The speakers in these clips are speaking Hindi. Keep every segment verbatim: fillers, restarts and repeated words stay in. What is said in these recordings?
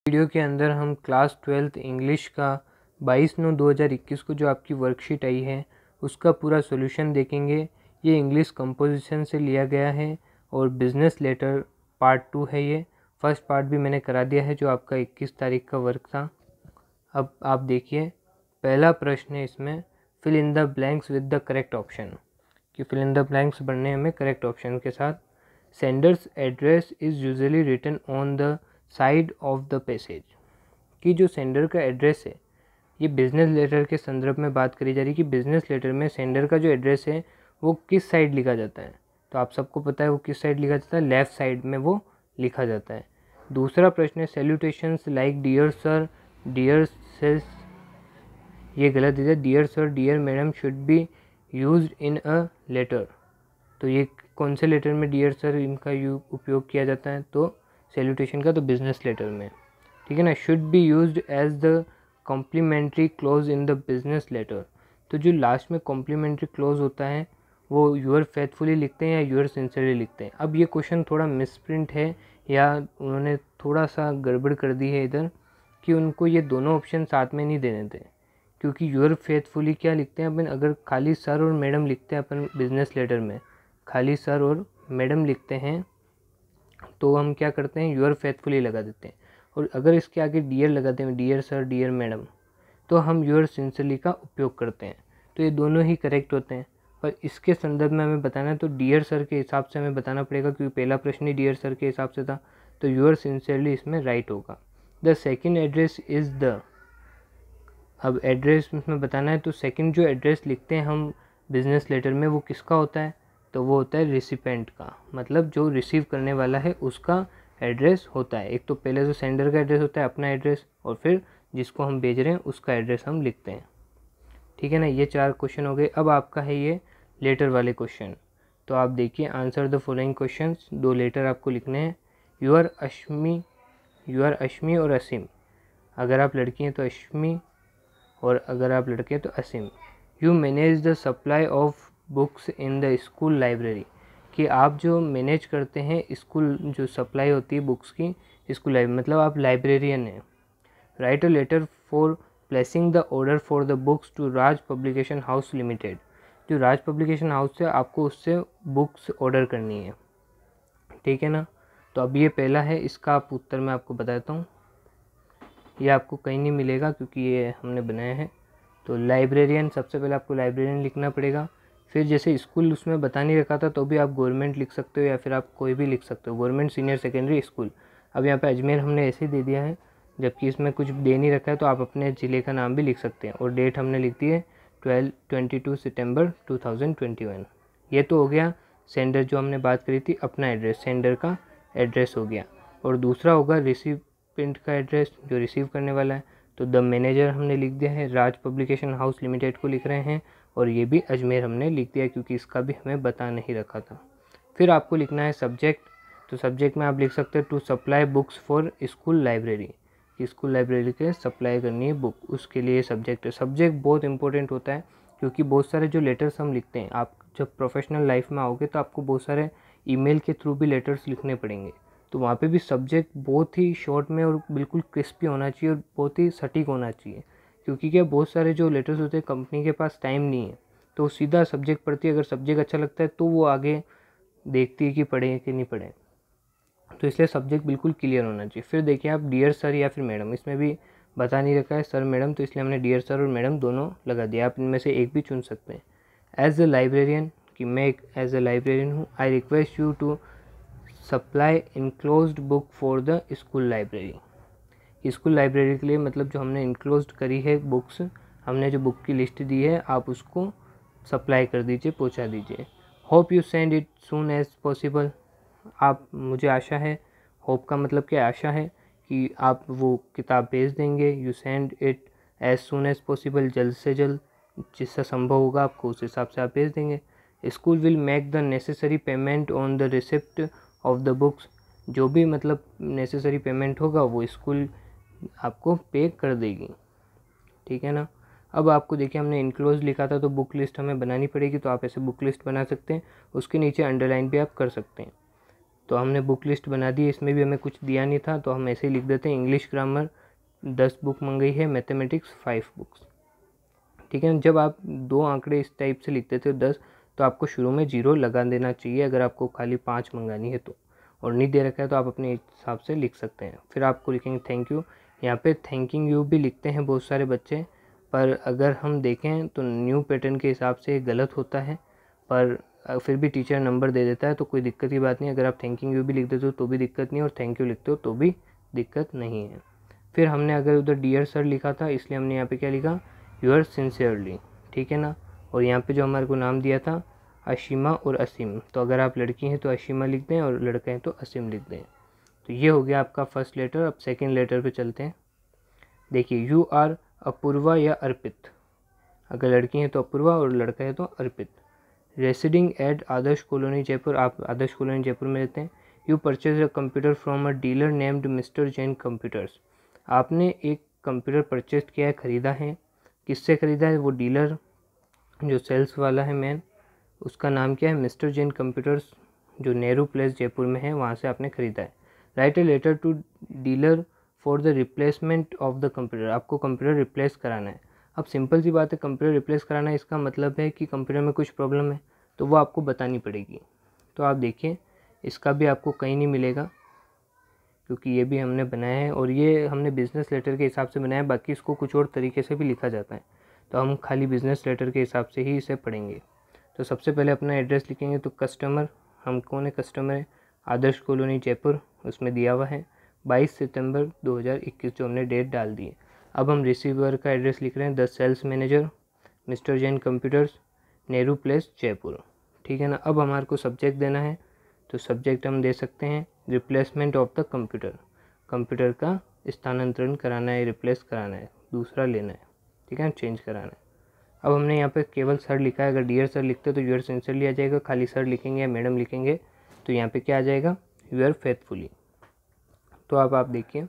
वीडियो के अंदर हम क्लास ट्वेल्थ इंग्लिश का बाईस नौ दो हज़ार इक्कीस को जो आपकी वर्कशीट आई है उसका पूरा सॉल्यूशन देखेंगे। ये इंग्लिश कंपोजिशन से लिया गया है और बिजनेस लेटर पार्ट टू है। ये फर्स्ट पार्ट भी मैंने करा दिया है जो आपका इक्कीस तारीख का वर्क था। अब आप देखिए, पहला प्रश्न है इसमें, fill in the blanks with the correct option, कि फिल इन द ब्लैंक्स बनने हमें करेक्ट ऑप्शन के साथ। Sender's address is usually written on the side of the passage, कि जो सेंडर का एड्रेस है, ये बिज़नेस लेटर के संदर्भ में बात करी जा रही है कि बिज़नेस लेटर में सेंडर का जो एड्रेस है वो किस साइड लिखा जाता है। तो आप सबको पता है वो किस साइड लिखा जाता है, लेफ़्ट साइड में वो लिखा जाता है। दूसरा प्रश्न है, salutations like dear sir, dear सेस, ये गलत दिया, dear sir, dear madam should be used in a letter. तो ये कौन से लेटर में डियर सर इनका यू उपयोग किया जाता है, तो सैल्यूटेशन का तो बिजनेस लेटर में, ठीक है ना। Should be used as the complimentary close in the business letter, तो जो लास्ट में कॉम्प्लीमेंट्री क्लोज होता है वो यूअर फेथफुली लिखते हैं या यूअर सिंसियरली लिखते हैं। अब ये क्वेश्चन थोड़ा मिसप्रिंट है या उन्होंने थोड़ा सा गड़बड़ कर दी है इधर, कि उनको ये दोनों ऑप्शन साथ में नहीं देने थे, क्योंकि यूअर फेथफुली क्या लिखते हैं अपन, अगर खाली सर और मैडम लिखते हैं अपन बिजनेस लेटर में, खाली सर और मैडम लिखते हैं तो हम क्या करते हैं, यूअर फेथफुली लगा देते हैं। और अगर इसके आगे डियर लगाते हैं, डियर सर, डियर मैडम, तो हम यूअर सिंसियरली का उपयोग करते हैं। तो ये दोनों ही करेक्ट होते हैं, पर इसके संदर्भ में हमें बताना है तो डियर सर के हिसाब से हमें बताना पड़ेगा, क्योंकि पहला प्रश्न ही डियर सर के हिसाब से था, तो यूअर सिंसियरली इसमें राइट होगा। The second address is the, अब एड्रेस में बताना है तो सेकंड जो एड्रेस लिखते हैं हम बिज़नेस लेटर में वो किसका होता है, तो वो होता है रिसिपेंट का, मतलब जो रिसीव करने वाला है उसका एड्रेस होता है। एक तो पहले जो सेंडर का एड्रेस होता है अपना एड्रेस, और फिर जिसको हम भेज रहे हैं उसका एड्रेस हम लिखते हैं, ठीक है ना। ये चार क्वेश्चन हो गए। अब आपका है ये लेटर वाले क्वेश्चन, तो आप देखिए, आंसर द फॉलोइंग क्वेश्चंस, दो लेटर आपको लिखने हैं। You are Ashmi, you are Ashmi और असीम, अगर आप लड़की हैं तो अश्मी और अगर आप लड़के हैं तो Aseem. You manage the supply of books in the school library, कि आप जो मैनेज करते हैं स्कूल जो सप्लाई होती है बुक्स की स्कूल लाइब्रेरी, मतलब आप लाइब्रेरियन हैं। Write a letter for placing the order for the books to Raj publication house limited, जो राज पब्लिकेशन हाउस से आपको उससे बुक्स ऑर्डर करनी है, ठीक है ना। तो अब ये पहला है, इसका आप उत्तर मैं आपको बताता हूँ, ये आपको कहीं नहीं मिलेगा क्योंकि ये हमने बनाया है। तो लाइब्रेरियन, सबसे पहले आपको लाइब्रेरियन लिखना पड़ेगा। फिर जैसे स्कूल उसमें बता नहीं रखा था तो भी आप गवर्नमेंट लिख सकते हो या फिर आप कोई भी लिख सकते हो, गवर्नमेंट सीनियर सेकेंडरी स्कूल। अब यहाँ पे अजमेर हमने ऐसे ही दे दिया है, जबकि इसमें कुछ दे नहीं रखा है, तो आप अपने ज़िले का नाम भी लिख सकते हैं। और डेट हमने लिख दी है ट्वेल्व ट्वेंटी टू सितंबर टू थाउजेंड ट्वेंटी वन। ये तो हो गया सेंडर, जो हमने बात करी थी अपना एड्रेस, सेंडर का एड्रेस हो गया। और दूसरा होगा रिसिपेंट का एड्रेस, जो रिसीव करने वाला है। तो द मैनेजर हमने लिख दिया है, राज पब्लिकेशन हाउस लिमिटेड को लिख रहे हैं, और ये भी अजमेर हमने लिख दिया क्योंकि इसका भी हमें बता नहीं रखा था। फिर आपको लिखना है सब्जेक्ट, तो सब्जेक्ट में आप लिख सकते हैं to supply books for school library, कि स्कूल लाइब्रेरी के सप्लाई करनी है बुक, उसके लिए सब्जेक्ट है। सब्जेक्ट बहुत इंपॉर्टेंट होता है क्योंकि बहुत सारे जो लेटर्स हम लिखते हैं, आप जब प्रोफेशनल लाइफ में आओगे तो आपको बहुत सारे ईमेल के थ्रू भी लेटर्स लिखने पड़ेंगे, तो वहाँ पे भी सब्जेक्ट बहुत ही शॉर्ट में और बिल्कुल क्रिस्पी होना चाहिए और बहुत ही सटीक होना चाहिए। क्योंकि क्या, बहुत सारे जो लेटर्स होते हैं कंपनी के पास टाइम नहीं है, तो सीधा सब्जेक्ट पढ़ती है। अगर सब्जेक्ट अच्छा लगता है तो वो आगे देखती है कि पढ़े कि नहीं पढ़े, तो इसलिए सब्जेक्ट बिल्कुल क्लियर होना चाहिए। फिर देखिए आप डियर सर या फिर मैडम, इसमें भी बता नहीं रखा है सर मैडम, तो इसलिए हमने डियर सर और मैडम दोनों लगा दिया। आप इनमें से एक भी चुन सकते हैं। एज अ लाइब्रेरियन, कि मैं एक एज अ लाइब्रेरियन हूँ, I request you to supply enclosed book for the school library. School library के लिए मतलब जो हमने इनक्लोज्ड करी है बुक्स, हमने जो बुक की लिस्ट दी है आप उसको सप्लाई कर दीजिए, पहुंचा दीजिए। Hope you send it soon as possible, आप, मुझे आशा है, होप का मतलब क्या, आशा है कि आप वो किताब भेज देंगे। You send it as soon as possible, जल्द से जल्द, जिससे संभव होगा आपको उस हिसाब से आप भेज देंगे। School will make the necessary payment on the receipt of the books, जो भी मतलब नेसेसरी पेमेंट होगा वो स्कूल आपको पे कर देगी, ठीक है ना। अब आपको देखिए हमने इनक्लोज लिखा था तो बुक लिस्ट हमें बनानी पड़ेगी, तो आप ऐसे बुक लिस्ट बना सकते हैं, उसके नीचे अंडरलाइन भी आप कर सकते हैं। तो हमने बुक लिस्ट बना दी, इसमें भी हमें कुछ दिया नहीं था तो हम ऐसे ही लिख देते हैं इंग्लिश ग्रामर दस बुक मंगाई है, मैथमेटिक्स फाइव बुक्स। ठीक है, जब आप दो आंकड़े इस टाइप से लिख देते हो दस, तो आपको शुरू में जीरो लगा देना चाहिए अगर आपको खाली पाँच मंगानी है तो, और नहीं दे रखा है तो आप अपने हिसाब से लिख सकते हैं। फिर आपको लिखेंगे थैंक यू। यहाँ पे थैंकिंग यू भी लिखते हैं बहुत सारे बच्चे, पर अगर हम देखें तो न्यू पैटर्न के हिसाब से गलत होता है, पर फिर भी टीचर नंबर दे देता है तो कोई दिक्कत की बात नहीं। अगर आप थैंकिंग यू भी लिख देते हो तो भी दिक्कत नहीं, और थैंक यू लिखते हो तो भी दिक्कत नहीं है। फिर हमने अगर उधर डियर सर लिखा था इसलिए हमने यहाँ पे क्या लिखा, यूअर सिंसियरली। ठीक है ना, और यहाँ पे जो हमारे को नाम दिया था अशीमा और असीम, तो अगर आप लड़की हैं तो अशीमा लिख दें और लड़का हैं तो असीम लिख दें। तो ये हो गया आपका फर्स्ट लेटर। अब सेकंड लेटर पे चलते हैं। देखिए यू आर अपूर्वा या अर्पित, अगर लड़की हैं तो अपूर्वा और लड़का है तो Arpit. Residing at Adarsh colony Jaipur, आप आदर्श कॉलोनी जयपुर में रहते हैं। You purchase a computer from a dealer named mister Jain computers, आपने एक कंप्यूटर परचेज किया है, ख़रीदा है। किससे ख़रीदा है, वो डीलर जो सेल्स वाला है मैन, उसका नाम क्या है, मिस्टर जैन कंप्यूटर्स, जो नेहरू प्लेस जयपुर में है, वहाँ से आपने ख़रीदा है। Write a letter to dealer for the replacement of the computer, आपको कंप्यूटर रिप्लेस कराना है। अब सिंपल सी बात है, कंप्यूटर रिप्लेस कराना है, इसका मतलब है कि कंप्यूटर में कुछ प्रॉब्लम है तो वो आपको बतानी पड़ेगी। तो आप देखिए इसका भी आपको कहीं नहीं मिलेगा क्योंकि ये भी हमने बनाया है, और ये हमने बिज़नेस लेटर के हिसाब से बनाया है, बाकी इसको कुछ और तरीके से भी लिखा जाता है, तो हम खाली बिज़नेस लेटर के हिसाब से ही इसे पढ़ेंगे। तो सबसे पहले अपना एड्रेस लिखेंगे, तो कस्टमर, हम कौन है, कस्टमर है आदर्श कॉलोनी जयपुर, उसमें दिया हुआ है बाईस सितंबर दो हज़ार इक्कीस, जो हमने डेट डाल दी है। अब हम रिसीवर का एड्रेस लिख रहे हैं, the sales manager mister Jain computers Nehru place Jaipur. ठीक है ना। अब हमारे को सब्जेक्ट देना है, तो सब्जेक्ट हम दे सकते हैं replacement of the computer, computer का स्थानांतरण कराना है, रिप्लेस कराना है, दूसरा लेना है। ठीक है, चेंज कराना है। अब हमने यहाँ पे केवल सर लिखा है, अगर डियर सर लिखते तो यूअर सिंसियरली आ जाएगा, खाली सर लिखेंगे या मैडम लिखेंगे तो यहाँ पे क्या आ जाएगा, यूअर फेथफुली। तो अब आप देखिए,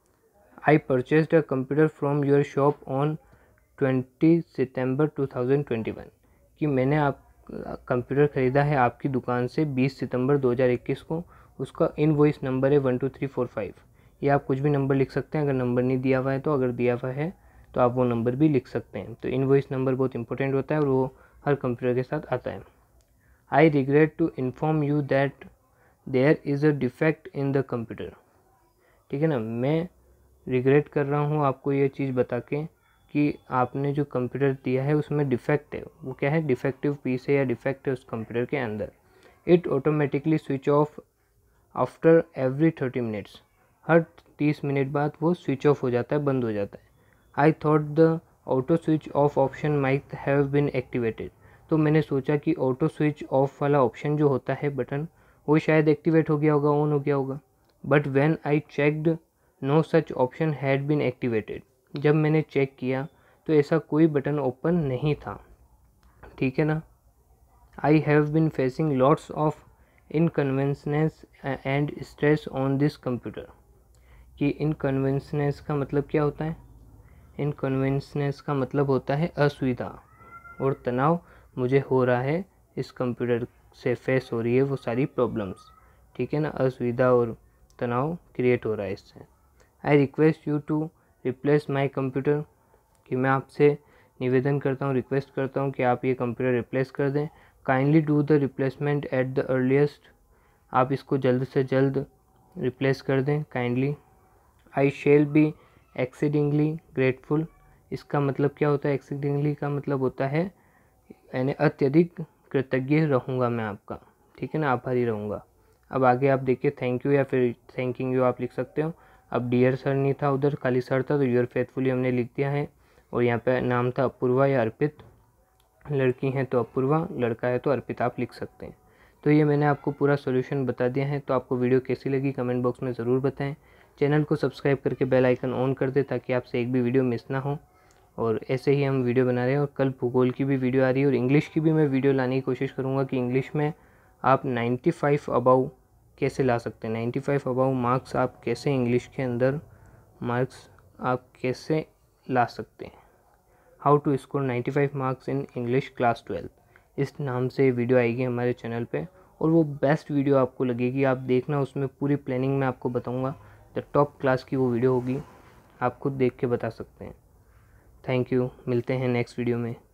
I purchased a computer from your shop on twenty September two thousand twenty one, कि मैंने आप कंप्यूटर ख़रीदा है आपकी दुकान से बीस सितंबर दो हज़ार इक्कीस को, उसका इनवॉइस नंबर है one two three four five. ये आप कुछ भी नंबर लिख सकते हैं, अगर नंबर नहीं दिया हुआ है तो, अगर दिया हुआ है तो आप वो नंबर भी लिख सकते हैं। तो इनवॉइस नंबर बहुत इंपॉर्टेंट होता है और वो हर कंप्यूटर के साथ आता है। I regret to inform you that there is a defect in the computer. ठीक है ना, मैं रिग्रेट कर रहा हूँ आपको ये चीज़ बता के कि आपने जो कंप्यूटर दिया है उसमें डिफेक्ट है। वो क्या है, डिफेक्टिव पीस है या डिफेक्ट है उस कंप्यूटर के अंदर। It automatically switch off after every thirty minutes, हर तीस मिनट बाद वो स्विच ऑफ हो जाता है, बंद हो जाता है। I thought the auto switch off option might have been activated, तो मैंने सोचा कि ऑटो स्विच ऑफ वाला ऑप्शन जो होता है बटन, वो शायद एक्टिवेट हो गया होगा, ऑन हो गया होगा। But when I checked no such option had been activated, जब मैंने चेक किया तो ऐसा कोई बटन ओपन नहीं था। ठीक है ना। I have been facing lots of inconvenience and stress on this computer, कि इनकन्वीनियंस का मतलब क्या होता है, इनकन्वीनियंस का मतलब होता है असुविधा और तनाव मुझे हो रहा है, इस कंप्यूटर से फेस हो रही है वो सारी प्रॉब्लम्स। ठीक है ना, असुविधा और तनाव क्रिएट हो रहा है इससे। I request you to replace my computer, कि मैं आपसे निवेदन करता हूँ, रिक्वेस्ट करता हूँ कि आप ये कंप्यूटर रिप्लेस कर दें। Kindly do the replacement at the earliest, आप इसको जल्द से जल्द रिप्लेस कर दें kindly. I shall be exceedingly grateful, इसका मतलब क्या होता है, एक्सीडिंगली का मतलब होता है यानी अत्यधिक कृतज्ञ रहूँगा मैं आपका। ठीक है ना, आभारी रहूँगा। अब आगे आप देखिए थैंक यू या फिर थैंकिंग यू आप लिख सकते हो। अब डियर सर नहीं था उधर, खाली सर था, तो यूअर फेथफुली हमने लिख दिया है। और यहाँ पे नाम था अपूर्वा या अर्पित, लड़की हैं तो अपूर्वा, लड़का है तो अर्पित आप लिख सकते हैं। तो ये मैंने आपको पूरा सॉल्यूशन बता दिया है। तो आपको वीडियो कैसी लगी कमेंट बॉक्स में ज़रूर बताएं। चैनल को सब्सक्राइब करके बेल आइकन ऑन कर दें ताकि आपसे एक भी वीडियो मिस ना हो। और ऐसे ही हम वीडियो बना रहे हैं, और कल भूगोल की भी वीडियो आ रही है और इंग्लिश की भी मैं वीडियो लाने की कोशिश करूँगा कि इंग्लिश में आप नाइन्टी फाइव अबाउ कैसे ला सकते हैं, नाइन्टी फाइव अबाउ मार्क्स आप कैसे इंग्लिश के अंदर मार्क्स आप कैसे ला सकते हैं, how to score ninety five marks in English class twelfth, इस नाम से वीडियो आएगी हमारे चैनल पे। और वो बेस्ट वीडियो आपको लगेगी, आप देखना, उसमें पूरी प्लानिंग मैं आपको बताऊँगा। द टॉप क्लास की वो वीडियो होगी, आप खुद देख के बता सकते हैं। थैंक यू, मिलते हैं नेक्स्ट वीडियो में।